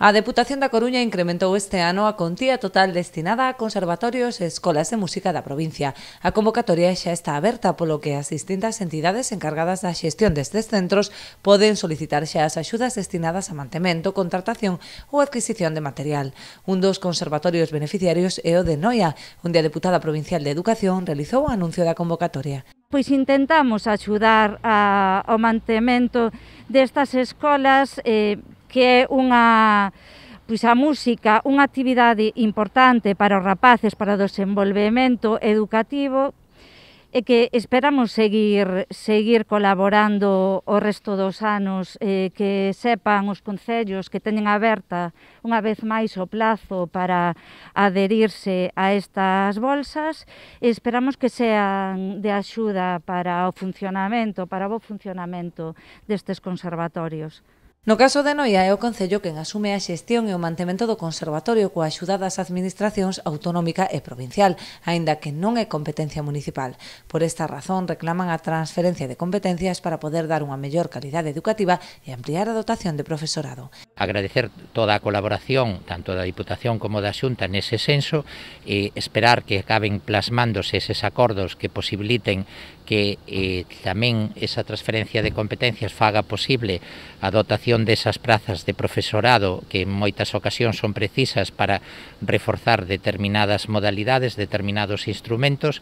A Deputación da Coruña incrementou este ano a contía total destinada a conservatorios e escolas de música da provincia. A convocatoria xa está aberta, polo que as distintas entidades encargadas da xestión destes centros poden solicitar xa as axudas destinadas a mantemento, contratación ou adquisición de material. Un dos conservatorios beneficiarios é o de Noia, onde a Deputada Provincial de Educación realizou o anuncio da convocatoria. Pois intentamos axudar ao mantemento destas escolas que é a música, unha actividade importante para os rapaces, para o desenvolvemento educativo, e que esperamos seguir colaborando o resto dos anos, que sepan os concellos que teñen aberta unha vez máis o plazo para adherirse a estas bolsas, e esperamos que sean de axuda para o funcionamento, para o bo funcionamento destes conservatorios. No caso de Noia é o Concello quen asume a xestión e o mantemento do conservatorio coa axuda das administracións autonómica e provincial, aínda que non é competencia municipal. Por esta razón reclaman a transferencia de competencias para poder dar unha mellor calidade educativa e ampliar a dotación de profesorado. Agradecer toda a colaboración, tanto da Diputación como da Xunta nese senso, e esperar que acaben plasmándose eses acordos que posibiliten que tamén esa transferencia de competencias faga posible a dotación desas prazas de profesorado que en moitas ocasións son precisas para reforzar determinadas modalidades, determinados instrumentos,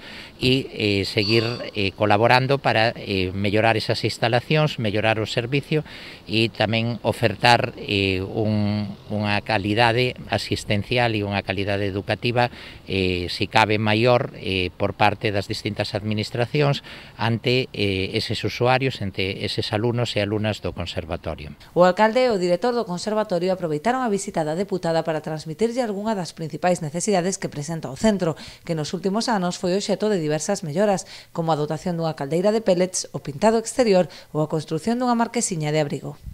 e seguir colaborando para mellorar esas instalacións, mellorar o servicio e tamén ofertar unha calidade asistencial e unha calidade educativa, se cabe maior, por parte das distintas administracións ante eses usuarios, ante eses alumnos e alumnas do conservatorio. O alcalde e o director do conservatorio aproveitaron a visita da deputada para transmitirlle algunha das principais necesidades que presenta o centro, que nos últimos anos foi obxecto de diversas melloras, como a dotación dunha caldeira de pellets, o pintado exterior ou a construción dunha marquesiña de abrigo.